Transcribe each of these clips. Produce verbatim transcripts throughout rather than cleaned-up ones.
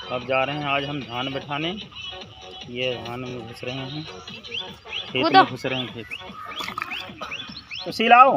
अब जा रहे हैं आज हम धान बैठाने। ये धान में घुस रहे हैं, खेत में घुस रहे हैं खेत। तो सिलाओ।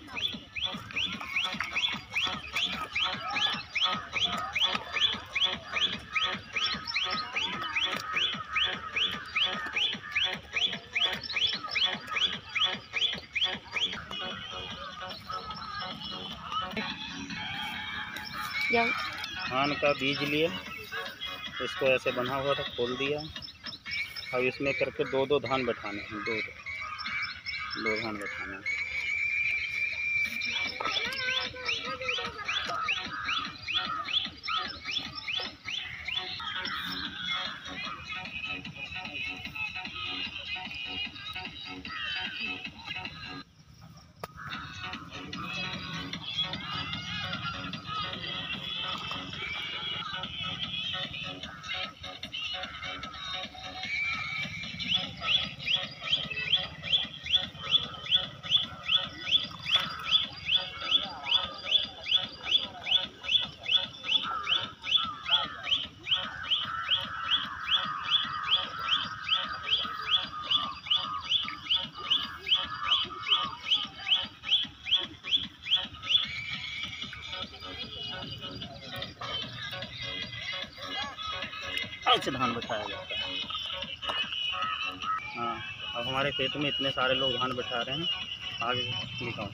धान का बीज लिए, इसको ऐसे बना हुआ था, खोल दिया। अब इसमें करके दो दो धान बैठाने हैं, दो दो दो धान बैठाने हैं। ऐसे धान बैठाया जाता है। हाँ, अब हमारे खेत में इतने सारे लोग धान बैठा रहे हैं। आगे दिखाओ।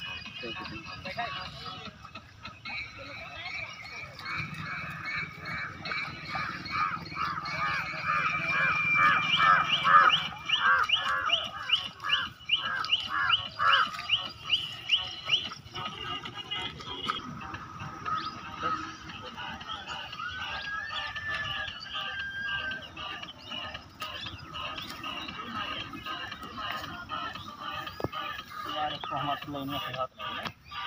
इसको हम असली में सिखा देंगे।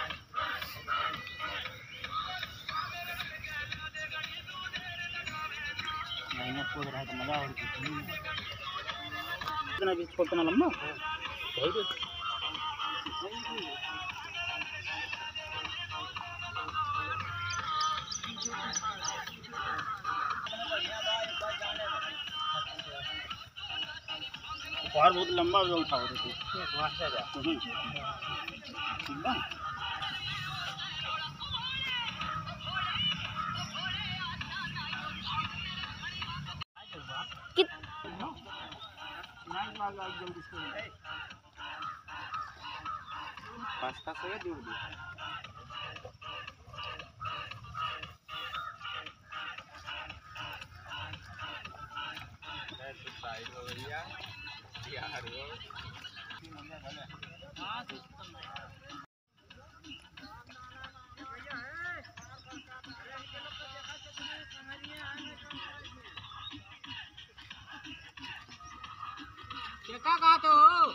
महीने सोच रहा है तो मजा और इतना भी छोड़ ना लम्बा पहाड़ बहुत लंबा जो उठा होते थे। पास्ता से दूर दूर साइड हो गई यार क्या कहा तो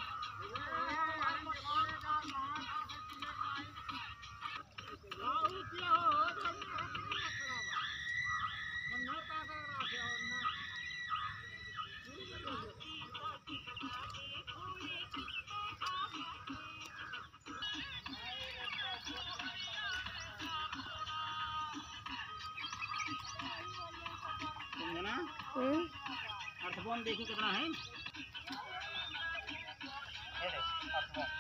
अर्थबोन देखो कितना है।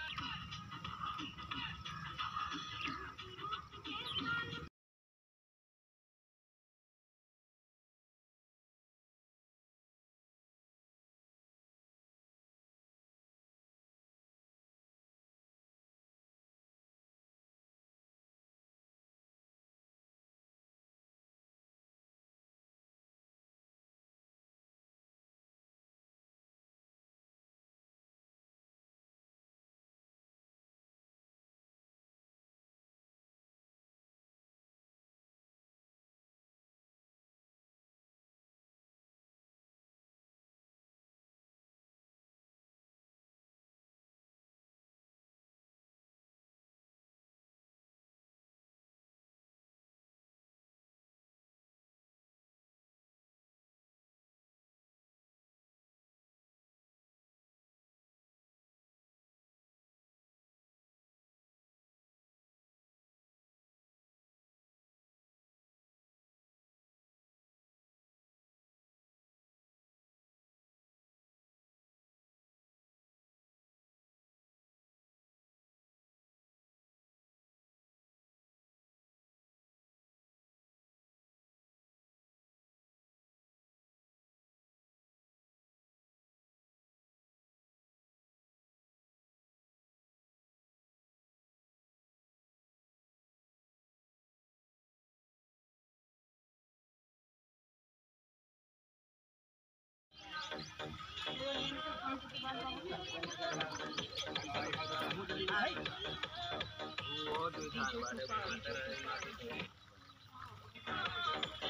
वो